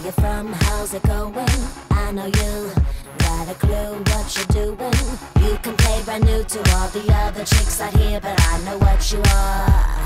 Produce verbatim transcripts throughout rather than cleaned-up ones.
you from? How's it going? I know you got a clue what you're doing. You can play brand new to all the other chicks out here, but I know what you are.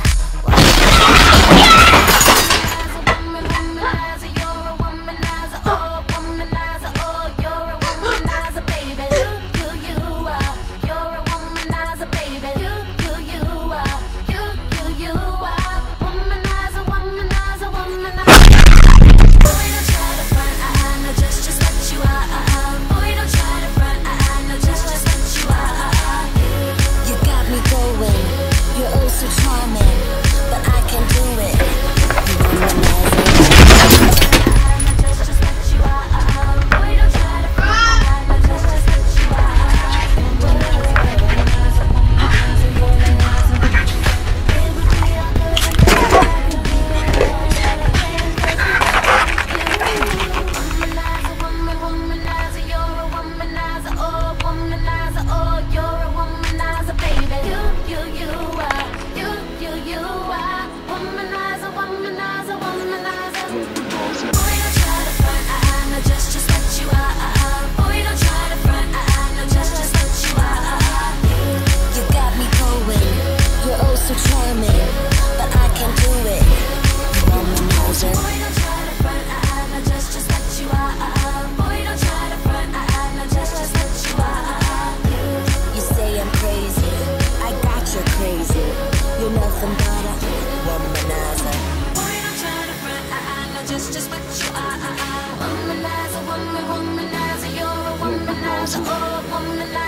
Just, just what you are, womanizer, woman, womanizer, you're a womanizer, oh, womanizer.